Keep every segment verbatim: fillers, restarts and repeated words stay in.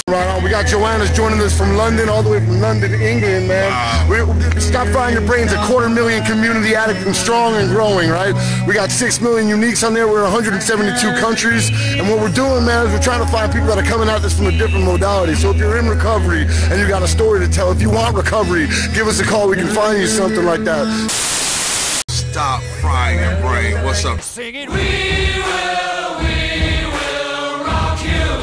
Right on. We got Joanna's joining us from London, all the way from London, England, man. Wow. We, stop frying your brains. A quarter million community addict and strong and growing, right? We got six million uniques on there. We're in one hundred seventy-two countries. And what we're doing, man, is we're trying to find people that are coming at this from a different modality. So if you're in recovery and you got a story to tell, if you want recovery, give us a call. We can find you something like that. Stop frying your brain. What's up? Sing it. We will, we will rock you.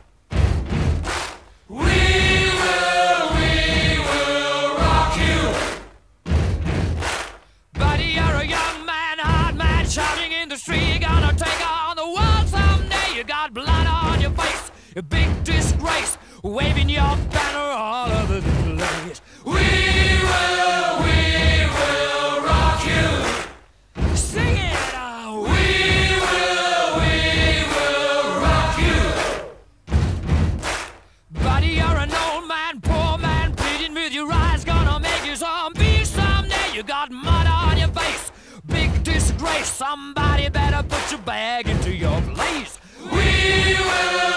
We will, we will rock you. Buddy, you're a young man, hard man, shouting in the street. You're gonna take on the world someday. You got blood on your face, a big disgrace, waving your banner all over the place. We will, we will rock you. Sing it. Oh, we will, we will rock you. Buddy, you're an old man, poor man, pleading with your eyes, gonna make you zombie someday. You got mud on your face, big disgrace. Somebody better put your bag into your place. We will.